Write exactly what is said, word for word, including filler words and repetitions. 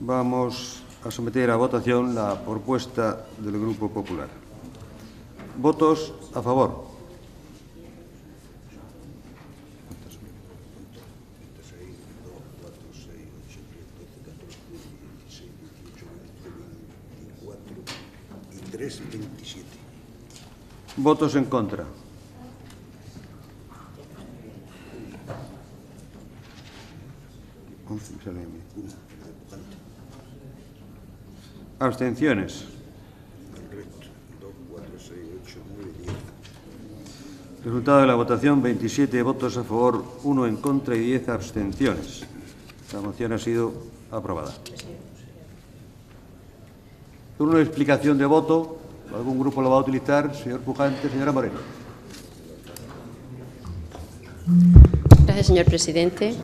Vamos a someter a votación la propuesta del Grupo Popular. ¿Votos a favor? veintisiete. ¿Votos en contra? ¿Abstenciones? Resultado de la votación: veintisiete votos a favor, uno en contra y diez abstenciones. La moción ha sido aprobada. Turno de explicación de voto. ¿Algún grupo lo va a utilizar? Señor Pujante, señora Moreno. Gracias, señor presidente.